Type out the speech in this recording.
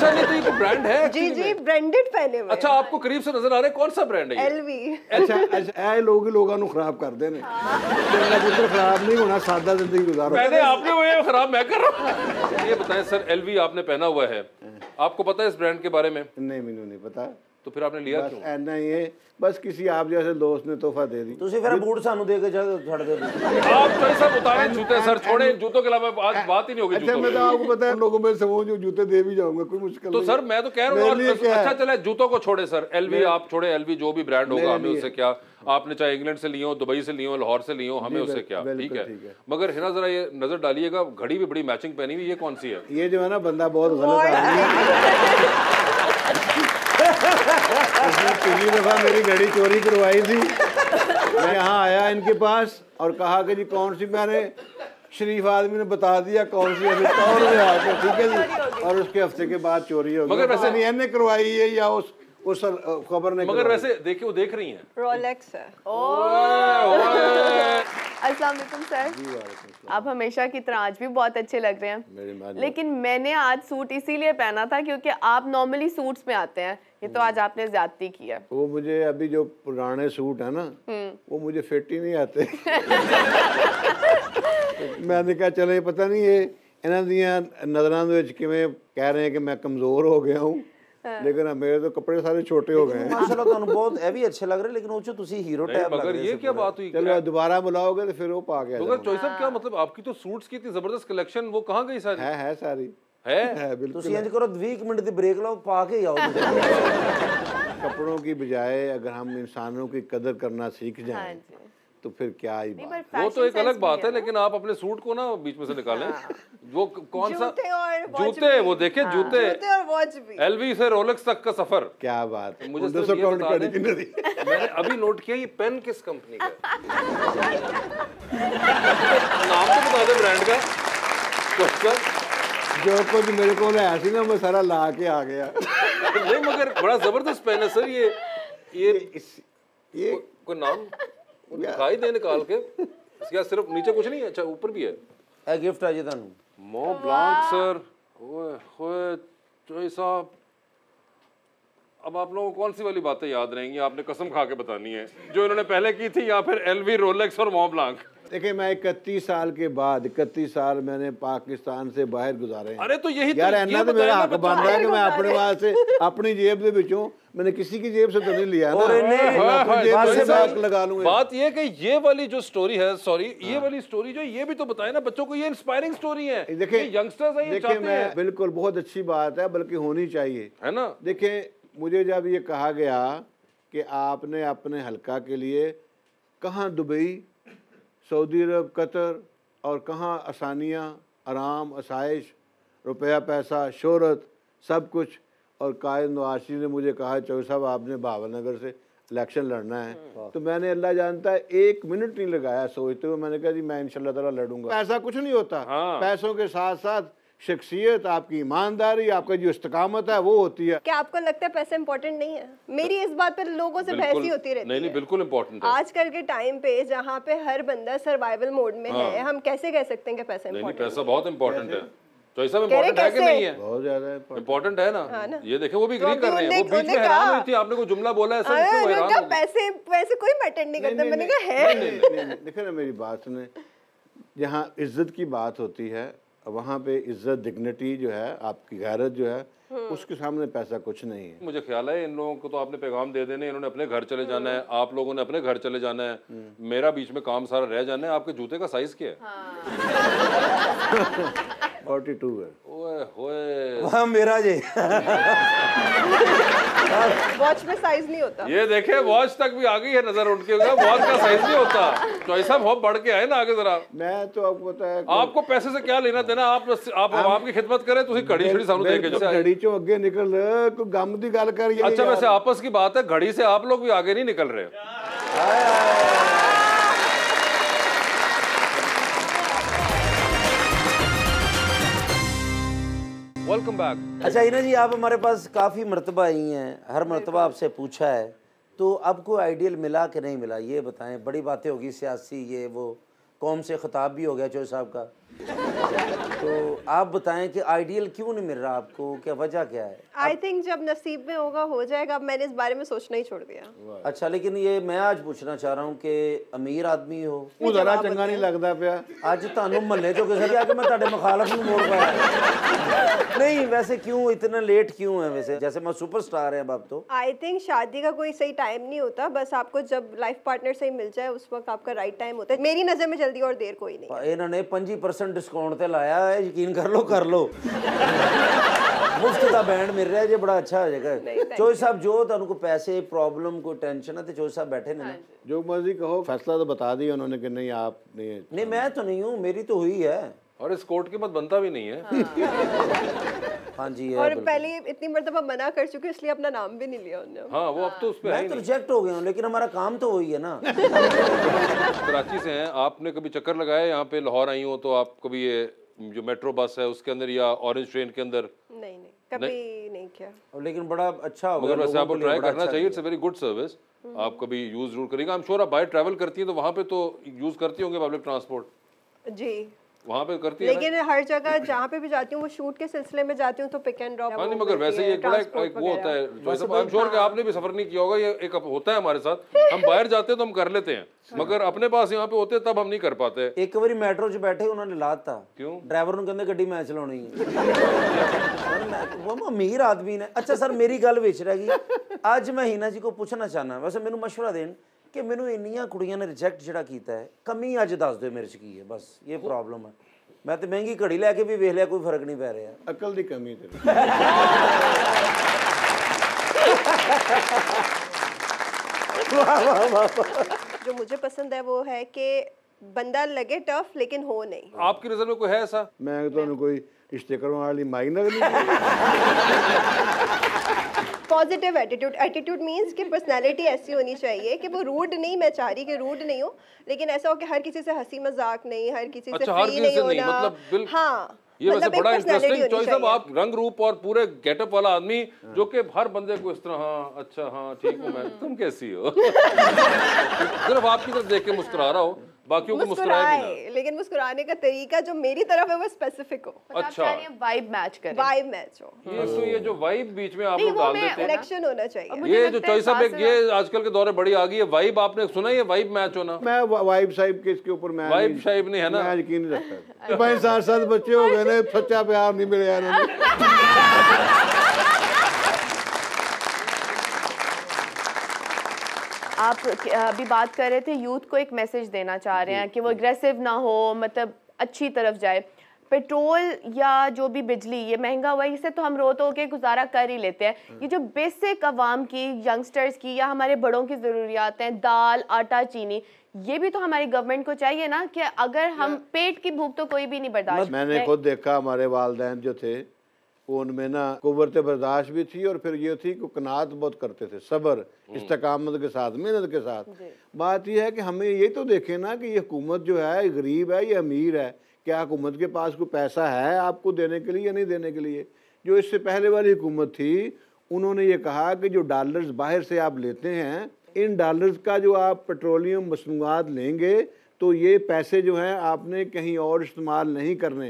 अच्छा नहीं तो ये तो ब्रांड है जी जी, ब्रांडेड पहने हुए। अच्छा आपको करीब से नजर आ रहा है, कौन सा ब्रांड है? LV। अच्छा लोगों ਨੂੰ खराब कर देने, तेरा पुत्र खराब नहीं होना, सादा जिंदगी गुजारो। मैंने आपने वो ये खराब मैं कर रहा हूँ। ये बताएं सर, LV आपने पहना हुआ है, आपको पता है इस ब्रांड के बारे में? नहीं मैंने नहीं पता। तो फिर आपने लिया क्यों? ऐना ही है, बस किसी आप जैसे दोस्त ने तोहफा दे दी। ਤੁਸੀਂ ਫਿਰ ਬੂਟ ਸਾਨੂੰ ਦੇ ਕੇ ਛੱਡ ਦੇ। आप तो ऐसा उतारे जूते सर, छोड़े जूतों के अलावा आज बात ही नहीं होगी। अच्छा मैं तो आपको पता है लोगों में से वो जो जूते दे भी जाऊंगा, कोई मुश्किल तो सर मैं तो कह रहा हूँ, अच्छा चले जूतों को छोड़े सर, LV आप छोड़े, LV जो भी ब्रांड होगा हमें उससे क्या, आपने चाहे इंग्लैंड से लियो, दुबई से लियो, लाहौर से लियो, हमें उससे क्या, ठीक है। मगर है ना जरा ये नजर डालिएगा, घड़ी भी बड़ी मैचिंग पहनी हुई, ये कौन सी है? ये जो है ना बंदा बहुत गलत आदमी है। उसने पिछली दफा मेरी घड़ी चोरी करवाई थी, मैं यहाँ आया इनके पास और कहा कि जी कौन सी, मैंने शरीफ आदमी ने बता दिया कौन सी, अभी तौर में आके ठीक है जी, और उसके हफ्ते के बाद चोरी हो गई। मगर वैसे नहीं इन्हें करवाई है या उस खबर ने, मगर वैसे देखिए वो देख रही हैं, रोलेक्स है। अस्सलाम वालेकुम सर, आप हमेशा की तरह आज भी बहुत अच्छे लग रहे हैं, लेकिन मैंने आज सूट इसीलिए पहना था क्योंकि आप नॉर्मली सूट्स में आते हैं, ये तो आज आपने ज्यादती की है। वो मुझे अभी जो पुराने सूट है ना वो मुझे फिट ही नहीं आते। मैंने कहा चले पता नहीं ये इन्हों दियां नज़रां दे विच किवें कह रहे हैं कि मैं कमज़ोर हो गया हूँ, लेकिन मेरे तो कपड़े सारे छोटे हो गए हैं। माशाल्लाह ਤੁਹਾਨੂੰ बहुत ਇਹ भी अच्छे लग रहे, लेकिन वो जो ਤੁਸੀਂ हीरो टाइप लग मगर रहे ये क्या बात हुई? चलो दोबारा बुलाओगे तो फिर वो पा गया। मगर चॉइस साहब क्या मतलब, आपकी तो सूट्स की इतनी जबरदस्त कलेक्शन, वो कहाँ गई सारी? है सारी है बिल्कुल। ਤੁਸੀਂ ਇੰਜ ਕਰੋ 20 ਮਿੰਟ ਦੀ ब्रेक ਲਾਓ, ਪਾ ਕੇ आओ। कपड़ों की बजाय अगर हम इंसानों की कदर करना सीख जाएं तो फिर क्या ही बात। वो तो एक अलग बात है, लेकिन आप अपने सूट को ना बीच में से निकालें। वो कौन सा जूते, वो देखे जूते और वॉच भी, LV से रोलेक्स तक का सफर, क्या बात है। मुझे मैंने अभी नोट किया ये पेन किस कंपनी का, नाम तो बता दे ब्रांड का। जो कुछ मेरे को ऐसी ना मैं सारा ला के आ गया। नहीं मगर बड़ा जबरदस्त पेन है सर, ये कोई नाम दिखाई दे निकाल के, इसका सिर्फ नीचे कुछ नहीं है, अच्छा ऊपर भी है। ਇਹ ਗਿਫਟ ਆ ਜੀ ਤੁਹਾਨੂੰ, मो ब्लांक सर। ओए होए चोई साहब, अब आप लोगों को कौन सी वाली बातें याद रहेंगी, आपने कसम खा के बतानी है, जो इन्होंने पहले की थी या फिर LV, रोलेक्स और मो ब्लांक? देखिए मैं 31 साल के बाद 31 साल मैंने पाकिस्तान से बाहर गुजारे हैं। अरे तो यही यार ऐना तो मेरा हक बन रहा है कि मैं अपने वहां से अपनी जेब के बिचों, मैंने किसी की जेब से तो नहीं लिया ना, लगा लूंगा। बात ये कि ये वाली जो स्टोरी है, सॉरी ये वाली स्टोरी जो, ये भी तो बताए ना बच्चों को, ये इंस्पायरिंग स्टोरी है। देखिए यंगस्टर्स है, ये देखिए चाहते हैं। बिल्कुल बहुत अच्छी बात है, बल्कि होनी चाहिए, है ना। देखिए मुझे जब ये कहा गया कि आपने अपने हल्का के लिए कहाँ दुबई, सऊदी अरब, कतर और कहाँ आसानियाँ, आराम, आसाइश, रुपया पैसा, शोहरत, सब कुछ, और कायद नवाशी ने मुझे कहा चौधरी साहब आपने भावनगर से इलेक्शन लड़ना है, तो मैंने अल्लाह जानता है 1 मिनट नहीं लगाया सोचते हुए, मैंने कहा जी मैं इंशाल्लाह ताला लड़ूंगा। पैसा कुछ नहीं होता, पैसों के साथ साथ शख्सियत, आपकी ईमानदारी, आपका जो इस्तकामत है वो होती है। क्या आपको लगता है पैसा इंपॉर्टेंट नहीं है? मेरी इस बात पर लोगों से बहस ही होती रहती है। नहीं बिल्कुल इंपॉर्टेंट है। आजकल के टाइम पे जहाँ पे हर बंदा सर्वाइवल मोड में है, हम कैसे कह सकते हैं कि पैसा नहीं, इंपॉर्टेंट? पैसा बहुत इंपॉर्टेंट है। तो ऐसा इम्पोर्टेंट है कि नहीं है? बहुत ज्यादा इम्पोर्टेंट है ना। ये देखें वो भी एग्री कर रहे हैं, वो बीच में हैरान हुई थी, आपने कोई जुमला बोला है सर, इससे वो हैरान हो गई। पैसे कोई मैटर नहीं करता। मैंने कहा है देखो ना मेरी बात सुने, जहाँ इज्जत की बात होती है वहाँ पे इज्जत, डिग्निटी जो है, आपकी गैरत जो है, उसके सामने पैसा कुछ नहीं है। मुझे ख्याल है इन लोगों को तो आपने पैगाम दे देने, इन्होंने अपने घर चले जाना है, आप लोगों ने अपने घर चले जाना है, मेरा बीच में काम सारा रह जाना है। आपके जूते का साइज क्या है? 42 है। ओए होए मेरा जी वॉच में साइज नहीं होता। ये देखे वॉच तक भी आ गई है नजर उनके, वॉच का साइज नहीं होता। तो ऐसा बहुत बढ़ के आए ना आगे जरा। मैं तो आपको पता है आपको पैसे से क्या लेना देना, आप आवाम की खिदमत करें, तुसी घड़ी छड़ी सानू दे के जाओ। घड़ी चो आगे निकल कोई गम दी गल कर। अच्छा वैसे आपस की बात है, घड़ी से आप लोग भी आगे नहीं निकल रहे। Welcome back. अच्छा इना जी, आप हमारे पास काफ़ी मरतबा आई हैं, हर मरतबा आपसे पूछा है, तो अब कोई आइडियल मिला कि नहीं मिला, ये बताएं। बड़ी बातें होगी सियासी, ये वो, कौम से खिताब भी हो गया चौधरी साहब का। तो आप बताएं कि आइडियल क्यों नहीं मिल रहा आपको, क्या वजह क्या है? आई थिंक जब नसीब में होगा हो जाएगा। अब मैंने इस बारे में सोचना ही छोड़ दिया। अच्छा, लेकिन ये मैं आज पूछना चाह रहा हूँ कि अमीर आदमी हो, ਉਹ ਜ਼ਰਾ ਚੰਗਾ नहीं लगता ਪਿਆ। ਅੱਜ ਤੁਹਾਨੂੰ ਮਹੱਲੇ ਚੋਂ ਕਿਸੇ ਨੇ ਆ ਕੇ ਮੈਂ ਤੁਹਾਡੇ ਮੁਖਾਲਫ ਨੂੰ ਮੋੜ ਪਾਇਆ। नहीं वैसे क्यों इतना लेट क्यों है? वैसे जैसे मैं सुपरस्टार है अब तो। आई थिंक शादी का कोई सही टाइम नहीं होता, बस आपको जब लाइफ पार्टनर सही मिल जाए उस वक्त आपका राइट टाइम होता है। मेरी नज़र में जल्दी और देर कोई नहीं। इन्होंने 25% डिस्काउंट ਤੇ ਲਾਇਆ ਹੈ, ਯਕੀਨ ਕਰ ਲਓ ਮੁਫਤ ਦਾ ਬੈਂਡ ਮਿਲ ਰਿਹਾ ਜੇ, ਬੜਾ अच्छा हो जाएगा। चोई साहब जो ਤੁਹਾਨੂੰ को पैसे प्रॉब्लम कोई टेंशन है तो चोई साहब बैठे ने ना, जो मर्जी कहो, फैसला तो बता दिया उन्होंने कि नहीं आप नहीं मैं तो नहीं हूँ, मेरी तो हुई है और इस कोर्ट के मत बनता भी नहीं है। हाँ जी है, और पहले इतनी मर्तबा मना कर चुके इसलिए अपना नाम भी नहीं लिया उन्होंने। हाँ वो अब तो उस पे मैं तो रिजेक्ट हो गया हूँ, लेकिन हमारा काम तो वही है ना। कराची से हैं, आपने कभी चक्कर लगाया यहाँ पे लाहौर आई हो तो आप कभी ये जो मेट्रो बस है उसके अंदर या ऑरेंज ट्रेन के अंदर? नहीं कभी नहीं किया। लेकिन बड़ा अच्छा होगा, मगर वैसे आपको ट्राई करना चाहिए, it's a very good service. आप कभी यूज जरूर करिएगा। आई एम श्योर आप बाहर ट्रैवल करती हैं तो वहाँ पे तो यूज करती होंगे पब्लिक ट्रांसपोर्ट जी, वहाँ पे करती है। लेकिन हर जगह जहाँ पे भी जाती हूँ वो शूट के सिलसिले में जाती हूँ तो पिक एंड ड्रॉप। हाँ नहीं, मगर वैसे ये बड़ा एक वो होता है, आई एम श्योर कि आपने भी सफर नहीं किया होगा, ये एक होता है हमारे साथ। हम बाहर जाते हैं तो हम कर लेते हैं, मगर अपने पास यहाँ पे होते तब हम नहीं कर पाते। एक बारी मेट्रो च बैठे उन्होंने लाता, क्यों? ड्राइवर ਨੂੰ ਕਹਿੰਦੇ ਗੱਡੀ ਮੈਂ ਚਲਾਉਣੀ है। वो अमीर आदमी ने। अच्छा सर मेरी गल विच रह गई, ਅੱਜ मैं हिना जी को पूछना चाहना, वैसे मैनू मशवरा देन कि मैनू इन्नियां कुड़ियां ने रिजेक्ट ਜਿਹੜਾ ਕੀਤਾ है, कमी ਅੱਜ ਦੱਸ ਦਿਓ ਮੇਰੇ ਚ ਕੀ है, बस ये प्रॉब्लम है। मैं तो महंगी घड़ी लैके भी वेख लिया, कोई फर्क नहीं पै रहा। अकल की कमी तेरी। जो मुझे पसंद है वो है कि बंदा लगे टफ लेकिन हो नहीं। आपकी नजर में कोई है ऐसा? मैं तो कोई रिश्ते करवाने वाली माई नजर नहीं। पॉजिटिव एटीट्यूड, एटीट्यूड मींस कि पर्सनालिटी ऐसी होनी चाहिए कि वो रूड नहीं, मैं चाह रही कि रूड नहीं हो, लेकिन ऐसा हो कि हर किसी से हंसी मजाक नहीं, हर किसी से फ्री नहीं होना। मतलब हाँ, ये वैसे मतलब बड़ा इंटरेस्टिंग चॉइस है। आप रंग रूप और पूरे गेटअप वाला आदमी जो कि हर बंदे को इस तरह हाँ अच्छा हाँ ठीक हूँ मैं, तुम कैसी हो? सिर्फ आपकी तरफ देख के मुस्कुरा रहा हो, बाकियों को मुस्कुराए भी ना। लेकिन मुस्कुराने का तरीका जो मेरी तरफ है वो स्पेसिफिक हो। अच्छा, वाइब मैच करे, वाइब मैच हो। ये तो ये जो वाइब बीच में आप लोग डाल देते हैं, कनेक्शन होना चाहिए। ये जो चॉइस अब एक ये आजकल के दौर में बड़ी आ गई है वाइब, आपने सुना ये वाइब मैच होना? मैं वाइब साहिब के इसके ऊपर मैं वाइब साहिब नहीं है ना, मैं यकीन नहीं रखता। 5-7 बच्चे हो गए ना, सच्चा प्यार नहीं मिले यार। आप अभी बात कर रहे थे यूथ को एक मैसेज देना चाह रहे हैं कि वो एग्रेसिव ना हो, मतलब अच्छी तरफ जाए। पेट्रोल या जो भी बिजली ये महंगा हुआ है, इससे तो हम रो के गुजारा कर ही लेते हैं। ये जो बेसिक आवाम की, यंगस्टर्स की या हमारे बड़ों की ज़रूरियात हैं, दाल आटा चीनी, ये भी तो हमारी गवर्नमेंट को चाहिए ना कि अगर हम पेट की भूख तो कोई भी नहीं बर्दाश्त। मैंने खुद देखा, हमारे वालिदैन जो थे उनमें ना कुव्वत बर्दाश्त भी थी, और फिर ये थी कि कनात बहुत करते थे, सब्र इस्तकामत के साथ, मेहनत के साथ। बात यह है कि हमें ये तो देखें ना कि ये हुकूमत जो है गरीब है या अमीर है, क्या हुकूमत के पास कोई पैसा है आपको देने के लिए या नहीं देने के लिए। जो इससे पहले वाली हुकूमत थी उन्होंने ये कहा कि जो डॉलर्स बाहर से आप लेते हैं, इन डॉलर्स का जो आप पेट्रोलियम मसनूआत लेंगे तो ये पैसे जो हैं आपने कहीं और इस्तेमाल नहीं करने।